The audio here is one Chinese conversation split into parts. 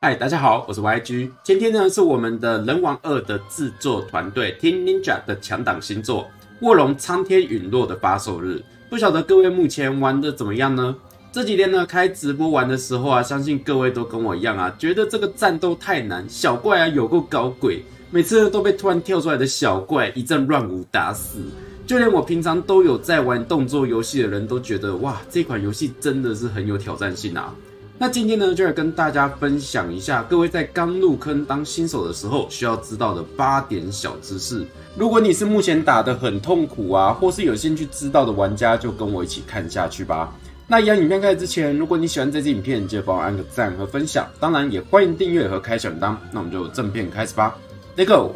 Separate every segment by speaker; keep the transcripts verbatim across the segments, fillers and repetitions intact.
Speaker 1: 嗨，大家好，我是 Y G。今天呢是我们的《人王二》的制作团队 Team Ninja 的强档新作《卧龙苍天陨落》的发售日。不晓得各位目前玩的怎么样呢？这几天呢开直播玩的时候啊，相信各位都跟我一样啊，觉得这个战斗太难，小怪啊有够搞鬼，每次都被突然跳出来的小怪一阵乱舞打死。就连我平常都有在玩动作游戏的人都觉得，哇，这款游戏真的是很有挑战性啊。那今天呢，就来跟大家分享一下各位在刚入坑当新手的时候需要知道的八点小知识。如果你是目前打得很痛苦啊，或是有兴趣知道的玩家，就跟我一起看下去吧。那一样影片开始之前，如果你喜欢这支影片，记得帮我按个赞和分享，当然也欢迎订阅和开小铃铛。那我们就正片开始吧 ，Let's go！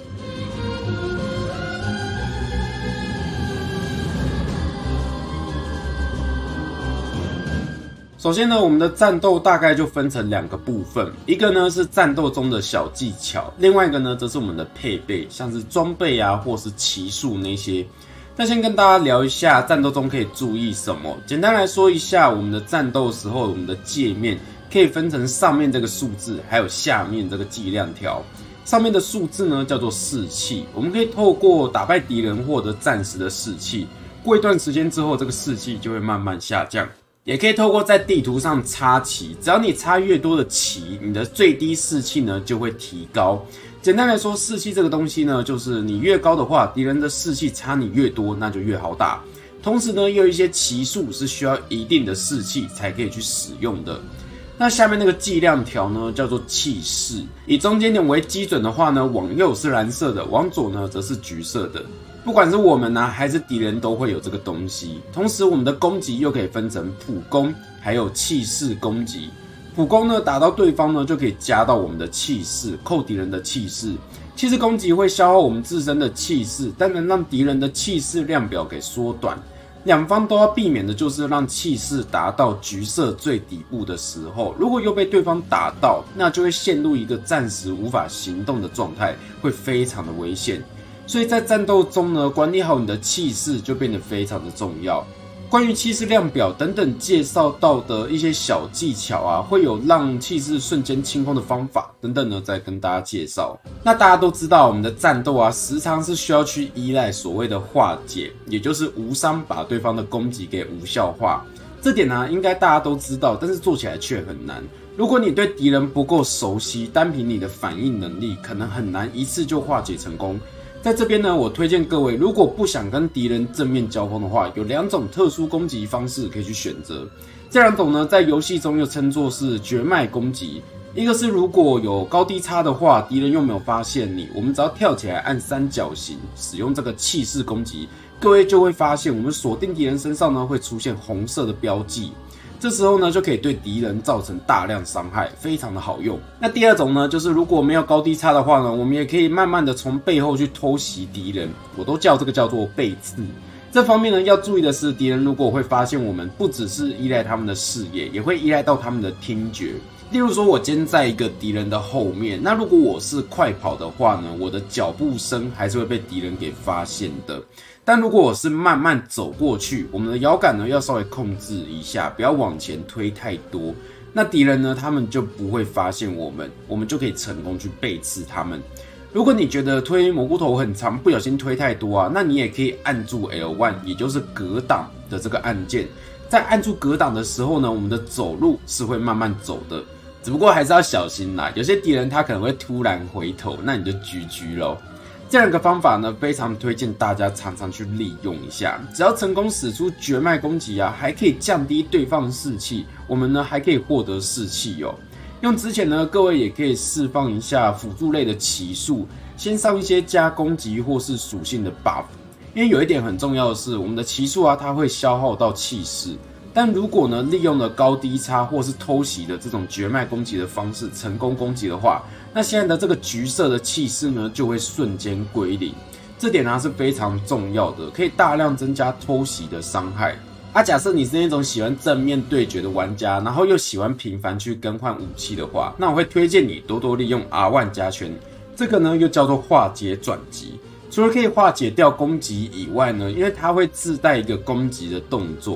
Speaker 1: 首先呢，我们的战斗大概就分成两个部分，一个呢是战斗中的小技巧，另外一个呢则是我们的配备，像是装备啊，或是骑术那些。那先跟大家聊一下战斗中可以注意什么。简单来说一下，我们的战斗时候，我们的界面可以分成上面这个数字，还有下面这个计量条。上面的数字呢叫做士气，我们可以透过打败敌人获得暂时的士气，过一段时间之后，这个士气就会慢慢下降。也可以透过在地图上插旗，只要你插越多的旗，你的最低士气呢就会提高。简单来说，士气这个东西呢，就是你越高的话，敌人的士气差你越多，那就越好打。同时呢，也有一些骑术是需要一定的士气才可以去使用的。那下面那个计量条呢，叫做气势，以中间点为基准的话呢，往右是蓝色的，往左呢则是橘色的。不管是我们呢、啊，还是敌人都会有这个东西。同时，我们的攻击又可以分成普攻，还有气势攻击。普攻呢，打到对方呢，就可以加到我们的气势，扣敌人的气势。气势攻击会消耗我们自身的气势，但能让敌人的气势量表给缩短。两方都要避免的就是让气势达到橘色最底部的时候，如果又被对方打到，那就会陷入一个暂时无法行动的状态，会非常的危险。所以在战斗中呢，管理好你的气势就变得非常的重要。关于气势量表等等介绍到的一些小技巧啊，会有让气势瞬间清空的方法等等呢，再跟大家介绍。那大家都知道，我们的战斗啊，时常是需要去依赖所谓的化解，也就是无伤把对方的攻击给无效化。这点呢、啊，应该大家都知道，但是做起来却很难。如果你对敌人不够熟悉，单凭你的反应能力，可能很难一次就化解成功。在这边呢，我推荐各位，如果不想跟敌人正面交锋的话，有两种特殊攻击方式可以去选择。这两种呢，在游戏中又称作是绝脉攻击。一个是如果有高低差的话，敌人又没有发现你，我们只要跳起来按三角形，使用这个气势攻击，各位就会发现我们锁定敌人身上呢会出现红色的标记。这时候呢，就可以对敌人造成大量伤害，非常的好用。那第二种呢，就是如果没有高低差的话呢，我们也可以慢慢的从背后去偷袭敌人，我都叫这个叫做背刺。这方面呢，要注意的是，敌人如果会发现我们不只是依赖他们的视野，也会依赖到他们的听觉。例如说，我今天在一个敌人的后面，那如果我是快跑的话呢，我的脚步声还是会被敌人给发现的。但如果我是慢慢走过去，我们的摇杆呢要稍微控制一下，不要往前推太多。那敌人呢，他们就不会发现我们，我们就可以成功去背刺他们。如果你觉得推蘑菇头很长，不小心推太多啊，那你也可以按住 L 一，也就是格挡的这个按键。在按住格挡的时候呢，我们的走路是会慢慢走的，只不过还是要小心啦。有些敌人他可能会突然回头，那你就 G G 咯。这两个方法呢，非常推荐大家常常去利用一下。只要成功使出绝脉攻击啊，还可以降低对方的士气，我们呢还可以获得士气哦。用之前呢，各位也可以释放一下辅助类的骑术，先上一些加攻击或是属性的 buff。因为有一点很重要的是，我们的骑术啊，它会消耗到气势。但如果呢，利用了高低差或是偷袭的这种绝脉攻击的方式成功攻击的话，那现在的这个橘色的气势呢，就会瞬间归零。这点呢、啊、是非常重要的，可以大量增加偷袭的伤害。啊，假设你是那种喜欢正面对决的玩家，然后又喜欢频繁去更换武器的话，那我会推荐你多多利用 R 一 加圈。这个呢又叫做化解转击。除了可以化解掉攻击以外呢，因为它会自带一个攻击的动作。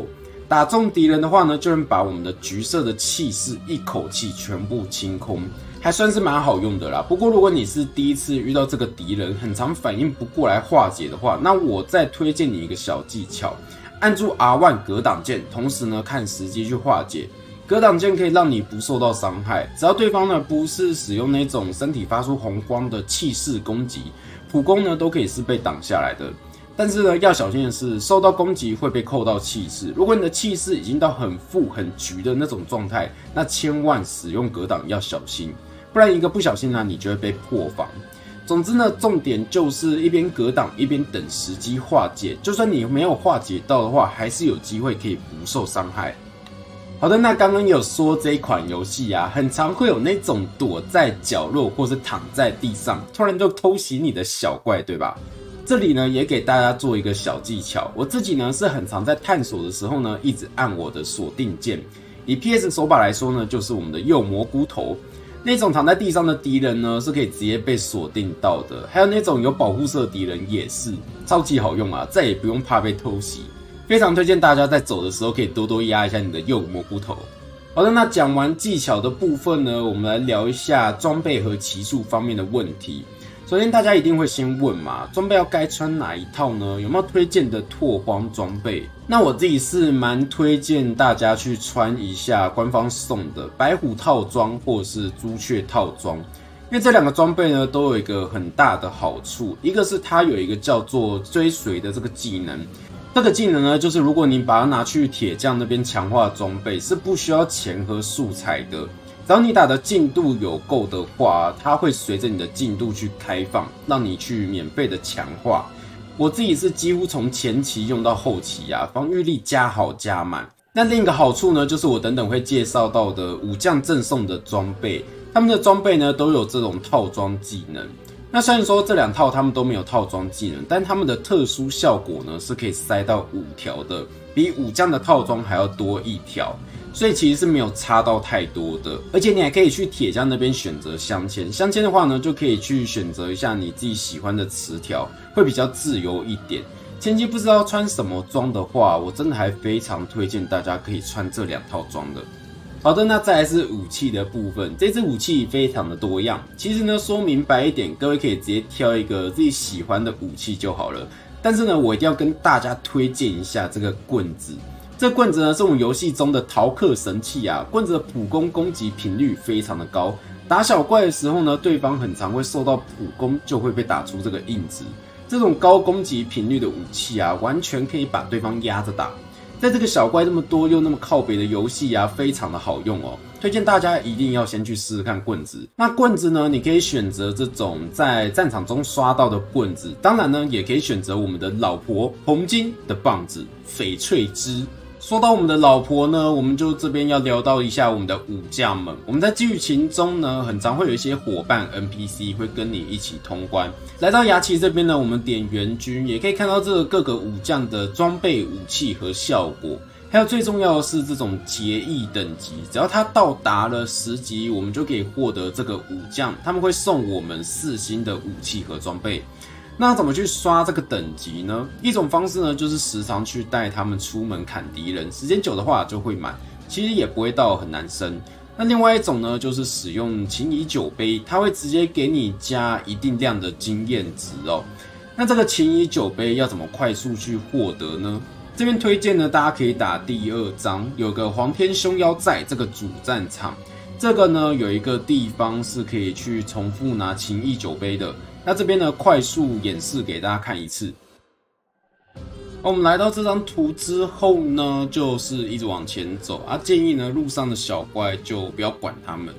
Speaker 1: 打中敌人的话呢，就能把我们的橘色的气势一口气全部清空，还算是蛮好用的啦。不过如果你是第一次遇到这个敌人，很常反应不过来化解的话，那我再推荐你一个小技巧，按住 R 一 格挡键，同时呢看时机去化解。格挡键可以让你不受到伤害，只要对方呢不是使用那种身体发出红光的气势攻击，普攻呢都可以是被挡下来的。但是呢，要小心的是，受到攻击会被扣到气势。如果你的气势已经到很负、很局的那种状态，那千万使用格挡要小心，不然一个不小心呢，你就会被破防。总之呢，重点就是一边格挡一边等时机化解。就算你没有化解到的话，还是有机会可以不受伤害。好的，那刚刚有说这一款游戏啊，很常会有那种躲在角落或是躺在地上，突然就偷袭你的小怪，对吧？这里呢也给大家做一个小技巧，我自己呢是很常在探索的时候呢，一直按我的锁定键。以 P S 手把来说呢，就是我们的右蘑菇头。那种躺在地上的敌人呢，是可以直接被锁定到的。还有那种有保护色的敌人也是，超级好用啊，再也不用怕被偷袭。非常推荐大家在走的时候可以多多压一下你的右蘑菇头。好的，那讲完技巧的部分呢，我们来聊一下装备和骑术方面的问题。首先，大家一定会先问嘛，装备要该穿哪一套呢？有没有推荐的拓荒装备？那我自己是蛮推荐大家去穿一下官方送的白虎套装或者是朱雀套装，因为这两个装备呢都有一个很大的好处，一个是它有一个叫做追随的这个技能。这个技能呢，就是如果你把它拿去铁匠那边强化装备，是不需要钱和素材的。只要你打的进度有够的话，它会随着你的进度去开放，让你去免费的强化。我自己是几乎从前期用到后期啊，防御力加好加满。那另一个好处呢，就是我等等会介绍到的武将赠送的装备，他们的装备呢都有这种套装技能。那虽然说这两套他们都没有套装技能，但他们的特殊效果呢是可以塞到五条的，比武将的套装还要多一条。所以其实是没有差到太多的，而且你还可以去铁匠那边选择镶嵌。镶嵌的话呢，就可以去选择一下你自己喜欢的词条，会比较自由一点。前期不知道穿什么装的话，我真的还非常推荐大家可以穿这两套装的。好的，那再来是武器的部分，这支武器非常的多样。其实呢，说明白一点，各位可以直接挑一个自己喜欢的武器就好了。但是呢，我一定要跟大家推荐一下这个棍子。这棍子呢是我们游戏中的逃课神器啊，棍子的普攻攻击频率非常的高，打小怪的时候呢，对方很常会受到普攻，就会被打出这个印子。这种高攻击频率的武器啊，完全可以把对方压着打。在这个小怪这么多又那么靠北的游戏啊，非常的好用哦，推荐大家一定要先去试试看棍子。那棍子呢，你可以选择这种在战场中刷到的棍子，当然呢，也可以选择我们的老婆红金的棒子翡翠枝。说到我们的老婆呢，我们就这边要聊到一下我们的武将们。我们在剧情中呢，很常会有一些伙伴 N P C 会跟你一起通关。来到牙旗这边呢，我们点援军也可以看到这个各个武将的装备、武器和效果。还有最重要的是这种结义等级，只要它到达了十级，我们就可以获得这个武将，他们会送我们四星的武器和装备。那怎么去刷这个等级呢？一种方式呢，就是时常去带他们出门砍敌人，时间久的话就会满，其实也不会到很难升。那另外一种呢，就是使用情谊酒杯，它会直接给你加一定量的经验值哦。那这个情谊酒杯要怎么快速去获得呢？这边推荐呢，大家可以打第二章，有个黄天凶妖在这个主战场，这个呢有一个地方是可以去重复拿情谊酒杯的。那这边呢，快速演示给大家看一次。我们来到这张图之后呢，就是一直往前走啊。建议呢，路上的小怪就不要管他们。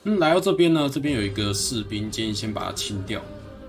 Speaker 1: 嗯，来到这边呢，这边有一个士兵，建议先把它清掉。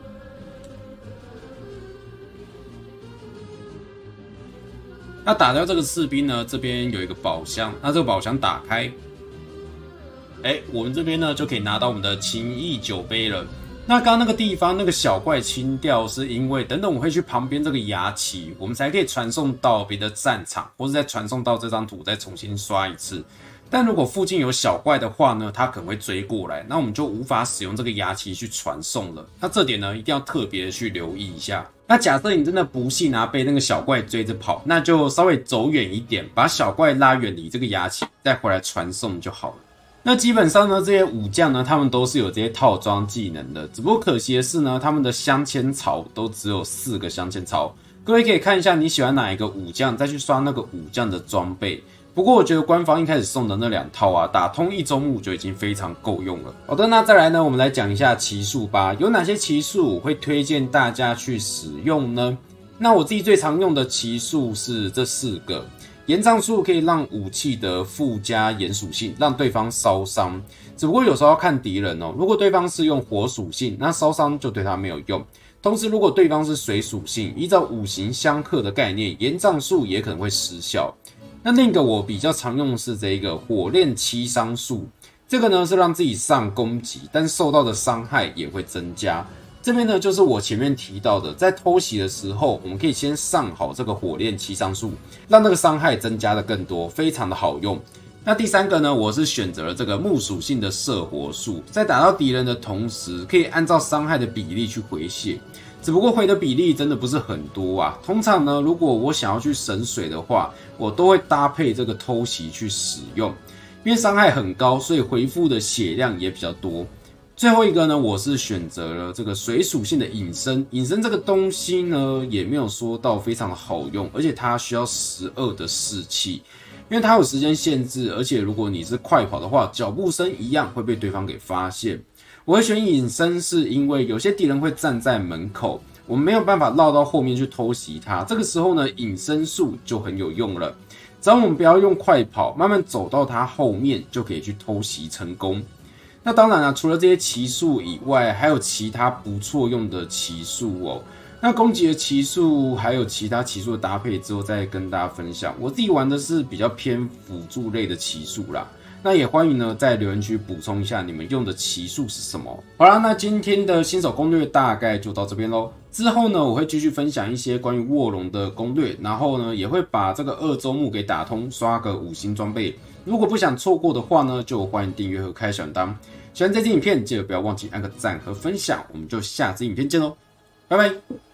Speaker 1: 那打掉这个士兵呢，这边有一个宝箱，那这个宝箱打开，哎、欸，我们这边呢就可以拿到我们的情谊酒杯了。那刚刚那个地方那个小怪清掉，是因为等等我会去旁边这个牙旗，我们才可以传送到别的战场，或者再传送到这张图再重新刷一次。但如果附近有小怪的话呢，它可能会追过来，那我们就无法使用这个牙旗去传送了。那这点呢，一定要特别的去留意一下。那假设你真的不幸啊被那个小怪追着跑，那就稍微走远一点，把小怪拉远离这个牙旗，再回来传送就好了。那基本上呢，这些武将呢，他们都是有这些套装技能的，只不过可惜的是呢，他们的镶嵌槽都只有四个镶嵌槽。各位可以看一下你喜欢哪一个武将，再去刷那个武将的装备。不过我觉得官方一开始送的那两套啊，打通一周目就已经非常够用了。好的，那再来呢，我们来讲一下骑术吧。有哪些骑术我会推荐大家去使用呢？那我自己最常用的骑术是这四个。延障术可以让武器的附加炎属性，让对方烧伤。只不过有时候要看敌人哦，如果对方是用火属性，那烧伤就对他没有用。同时，如果对方是水属性，依照五行相克的概念，延障术也可能会失效。那另一个我比较常用的是这个火炼七伤术，这个呢是让自己上攻击，但受到的伤害也会增加。这边呢就是我前面提到的，在偷袭的时候，我们可以先上好这个火炼七伤术，让那个伤害增加的更多，非常的好用。那第三个呢，我是选择了这个木属性的摄火术，在打到敌人的同时，可以按照伤害的比例去回血。只不过回的比例真的不是很多啊。通常呢，如果我想要去省水的话，我都会搭配这个偷袭去使用，因为伤害很高，所以回复的血量也比较多。最后一个呢，我是选择了这个水属性的隐身。隐身这个东西呢，也没有说到非常的好用，而且它需要十二的士气，因为它有时间限制，而且如果你是快跑的话，脚步声一样会被对方给发现。我会选隐身是因为有些敌人会站在门口，我们没有办法绕到后面去偷袭他，这个时候呢，隐身术就很有用了。只要我们不要用快跑，慢慢走到他后面，就可以去偷袭成功。那当然了、啊，除了这些骑术以外，还有其他不错用的骑术哦。那攻击的骑术还有其他骑术的搭配之后再跟大家分享。我自己玩的是比较偏辅助类的骑术啦。那也欢迎呢在留言区补充一下你们用的骑术是什么。好啦，那今天的新手攻略大概就到这边咯。之后呢，我会继续分享一些关于卧龙的攻略，然后呢，也会把这个二周目给打通，刷个五星装备。如果不想错过的话呢，就欢迎订阅和开小铃铛。喜欢这支影片，记得不要忘记按个赞和分享。我们就下支影片见咯，拜拜。